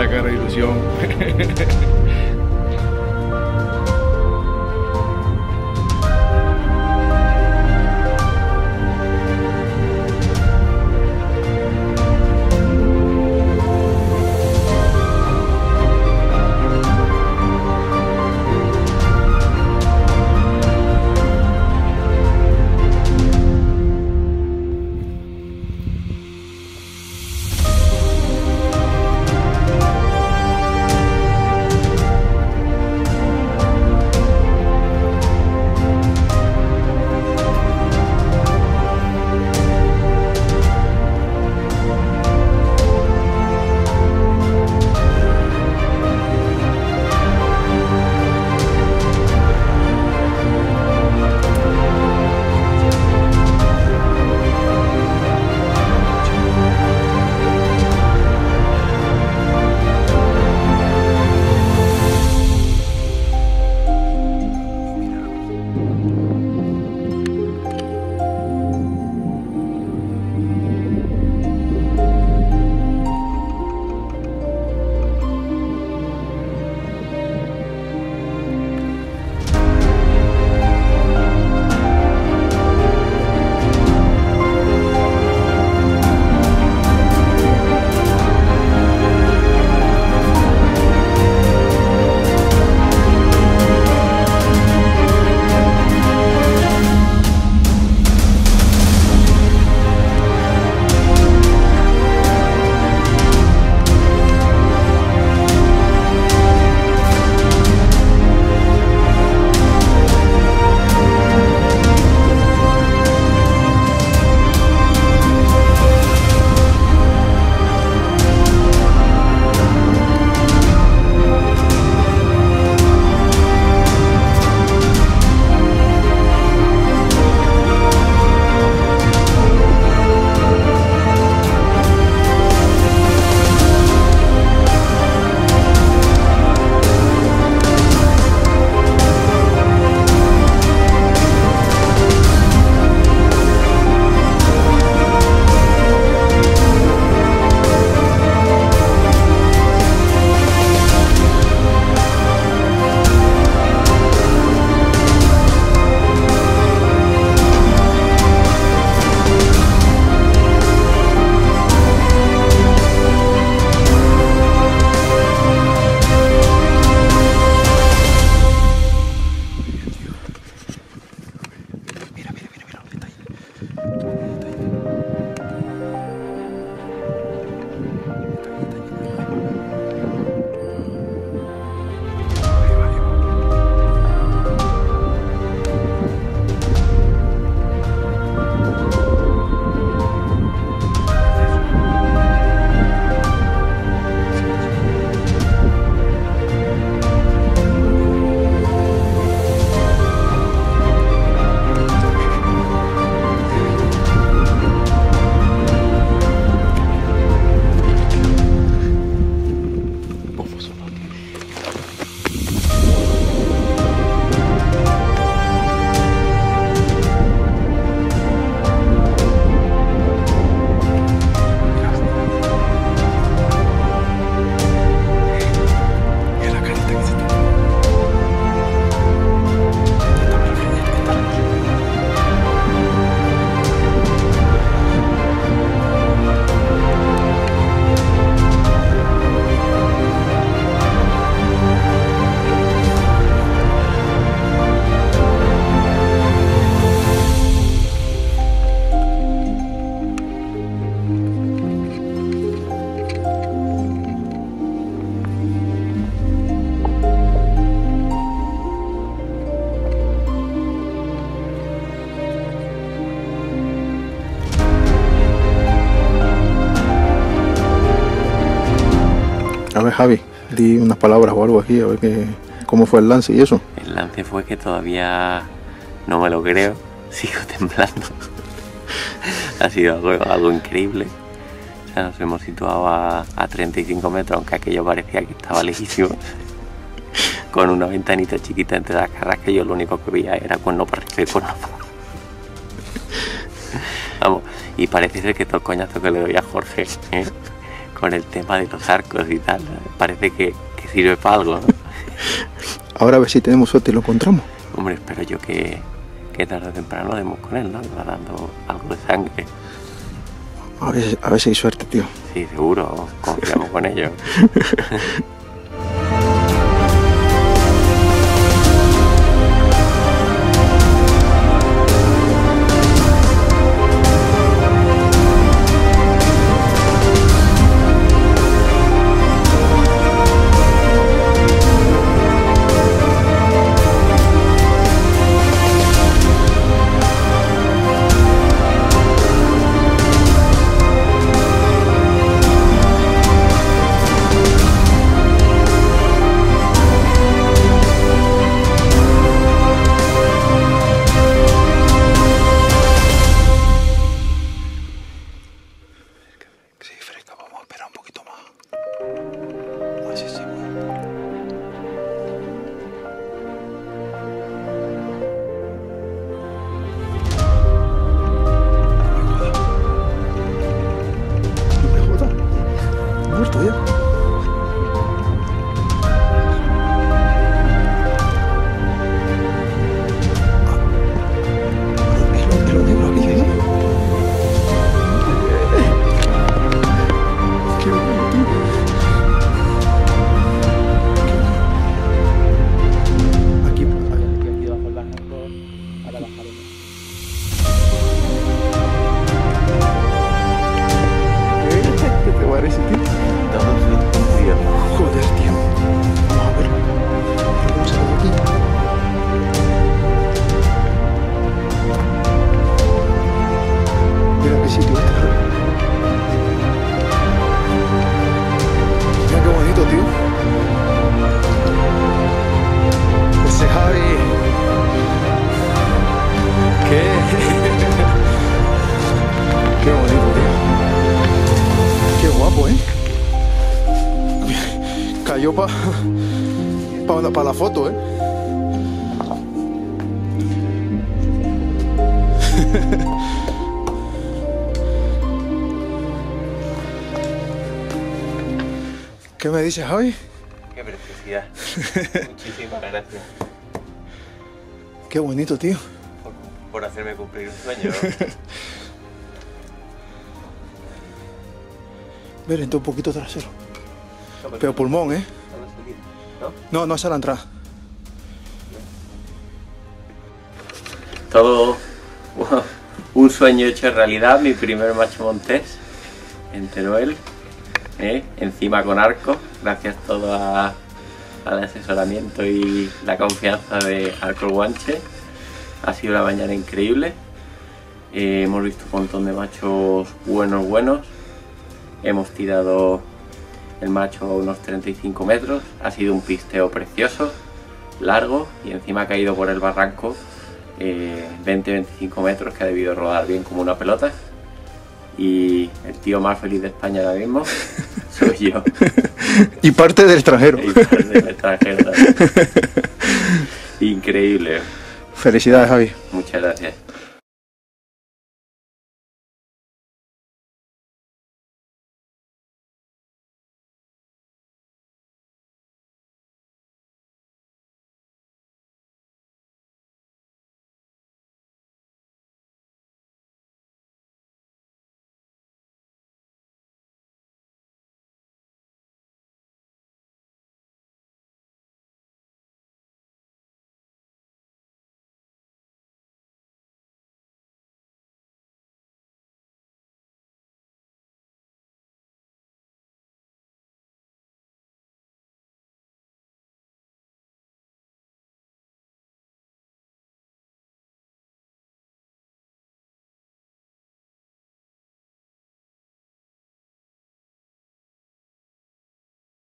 esa cara de ilusión. A ver, Javi, di unas palabras o algo aquí, a ver cómo fue el lance y eso. El lance fue que todavía no me lo creo, sigo temblando. Ha sido algo increíble. O sea, nos hemos situado a 35 metros, aunque aquello parecía que estaba lejísimo. Con una ventanita chiquita entre las caras, que yo lo único que veía era cuerno para arriba y cuerno para abajo. Vamos, y parece ser que todo el coñazo que le doy a Jorge, con el tema de los arcos y tal. Parece que sirve para algo, ¿no? Ahora a ver si tenemos suerte y lo encontramos. Hombre, espero yo que tarde o temprano demos con él, ¿no? Que va dando algo de sangre. A ver si hay suerte, tío. Sí, seguro, confiamos con ello. Sí, fresca, vamos a esperar un poquito más. A ver si se mueve. No me jodas. Muerto ya. Es lo negro aquello, ¿eh? Qué bonito. Aquí bajo el árbol, ahora bajaremos. ¿Qué te parece, tío? Joder, tío. Vamos a ver. Vamos a ver aquí. Mira qué sitio este. Mira qué bonito, tío. Ese Javi. Qué bonito, tío. Qué guapo, ¿eh? Cayó para la foto, ¿eh? ¿Qué me dices, Javi? Qué preciosidad. Muchísimas gracias Qué bonito, tío. por hacerme cumplir un sueño, ¿no? Mira, entra un poquito trasero. Pero pulmón, ¿eh? ¿No? No es a la entrada. Todo un sueño hecho realidad, mi primer macho montés en Teruel, encima con arco, gracias todo al asesoramiento y la confianza de Arco Guanche. Ha sido una mañana increíble, hemos visto un montón de machos buenos, hemos tirado el macho a unos 35 metros, ha sido un pisteo precioso, largo y encima ha caído por el barranco 20-25 metros que ha debido rodar bien como una pelota. Y el tío más feliz de España ahora mismo soy yo. Y parte del extranjero. Y parte del extranjero también. Increíble. Felicidades, Javi. Muchas gracias.